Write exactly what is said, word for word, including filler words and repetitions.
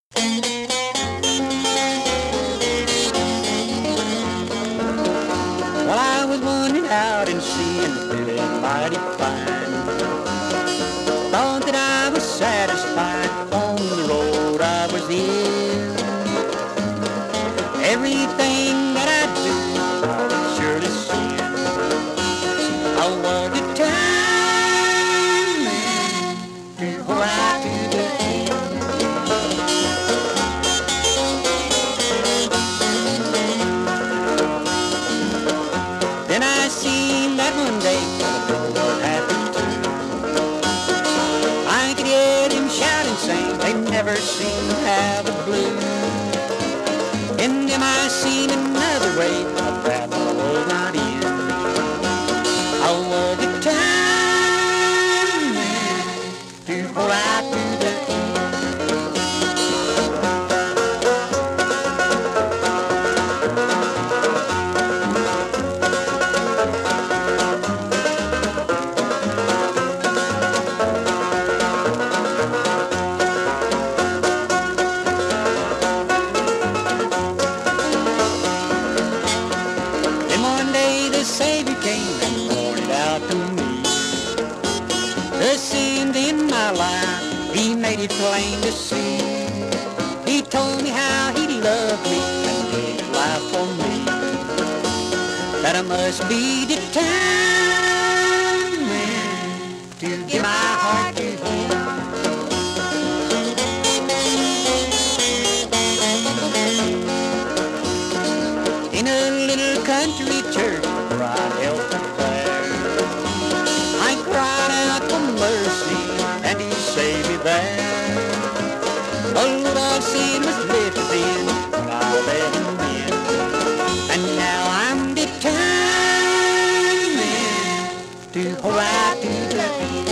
Well, I was wandering out and seeing, feeling mighty fine. Thought that I was satisfied on the road I was in. Everything that I do, I would surely sin. I was determined to go out to the end. Then I seen that one day the Lord happy too. I could hear him shout and sing, they never seem to have the blues. And then I seen another way, a path I was not in. I was determined to go out to the end. The Savior came and pointed out to me the sins in my life. He made it plain to see. He told me how he loved me and gave his life for me. That I must be determined to give my heart to him. In a little country church where I held the prayer, I cried out for mercy and he saved me there. A load of sin was lifted in when I let him in, and now I'm determined to hold out to the end.